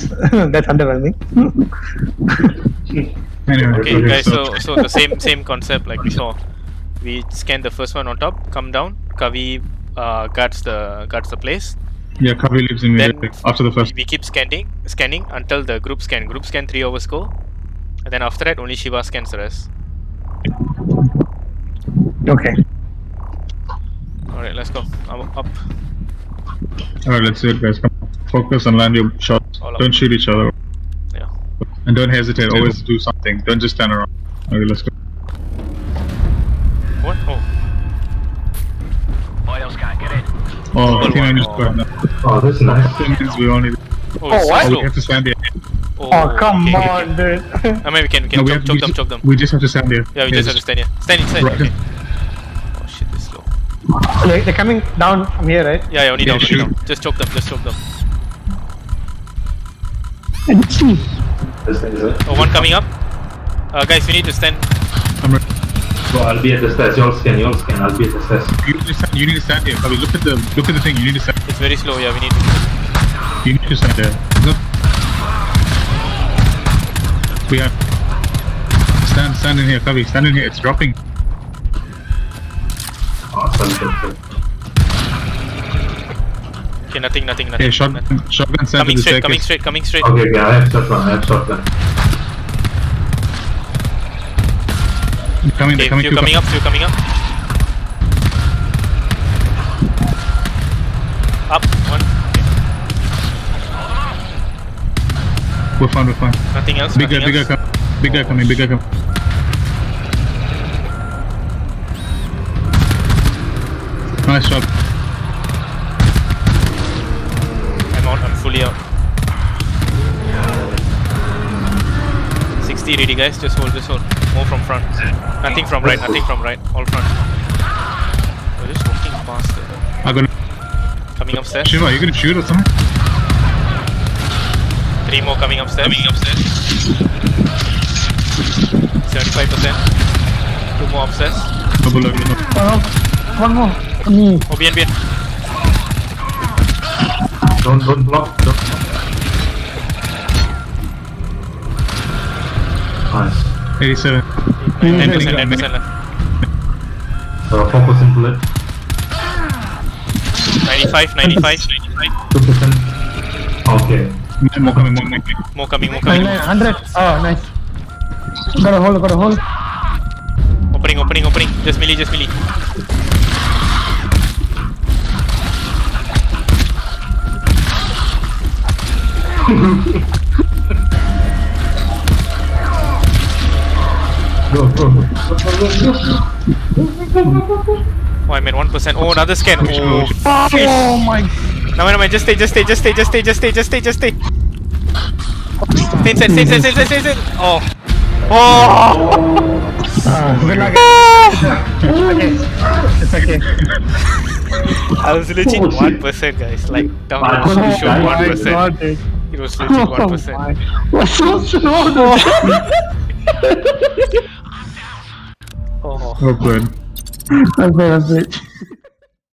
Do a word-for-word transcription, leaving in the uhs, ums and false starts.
That's underwhelming. Anyway, okay, okay, guys. So, so the same same concept like before. We scan the first one on top, come down. Kavi uh, guards the guards the place. Yeah, Kavi lives immediately Then after the first. We keep scanning, scanning until the group scan. Group scan three hours go, and then after that only Shiva scans the rest. Okay. All right, let's go. I'm up. All right, let's do it, guys. Come on. Focus and land your shots. All don't up. shoot each other. Yeah. And don't hesitate. Always do something. Don't just stand around. Okay, let's go. What? Oh. Oil scan, get in. Oh, I think I one. just got now. Oh, that's nice. Ten minutes we only. Oh, Oh, what? Oh, we have to stand there. Oh, Oh, come okay, on, okay, dude. okay. I mean, we can, we can No, we choke, have, choke we them, just, choke them. We just have to stand there. Yeah, we Yes. just have to stand here. Stand inside. Right. Okay. Oh shit, this is slow. They're, they're coming down from here, right? Yeah, yeah, only Yeah, down, only shoot. down. Just choke them, just choke them. This thing is it. Oh, one coming up. Uh, guys, we need to stand. I'm ready. So I'll be at the stairs. Y'all scan, y'all scan. I'll be at the stairs. You need to stand. You need to stand here. Kavi, look at the look at the thing. You need to stand. It's very slow. Yeah, we need to. You need to stand there. Look. We have stand stand in here, Kavi. Stand in here. It's dropping. Oh, sorry, sorry, sorry. Okay, nothing, nothing, nothing. Okay, shotgun, shotgun stand Coming to the straight, coming staircase. straight, coming straight. Okay, okay, I have shotgun, I have shotgun. Coming, Okay, they're coming, few few coming up, few coming up. Up, one. We're fine, we're fine. Nothing else, Bigger, nothing bigger, else. come, bigger coming, bigger coming. Nice shot. I'm out, I'm fully out. sixty ready guys, just hold, just hold. More from front. Nothing from right, nothing from right. All front. We're just walking faster. I'm gonna. Coming upstairs. Shiva, are you gonna shoot or something? Three more coming upstairs. Coming upstairs. seventy-five percent. Two more upstairs. No bullet, no. Oh, one more. Mm. Oh, B N B N. Don't, don't block, don't block. Nice. eighty-seven. ten percent, ten percent left. Uh, focus and bullet. ninety-five, ninety-five, ninety-five. two percent. Okay. More coming, more coming. More coming, more nine, coming. nine, one hundred. Oh, nice. Got a hole, got a hole. Opening, opening, opening. Just melee, just melee. Go, go, go. Oh, I meant one percent. Oh, another scan. Oh, Oh my. no, no, no, just stay, just stay, just stay, just stay, just stay, just stay, just stay. Stay inside, stay inside, stay inside, stay inside. Oh. Oh. Ah, good luck. It's okay. It's okay. I was legit one percent, guys. Like, down Oh to my show one God, percent. dude. It was legit one Oh percent. my. What's so slow, dude? Oh. Oh, good. That's it, that's it.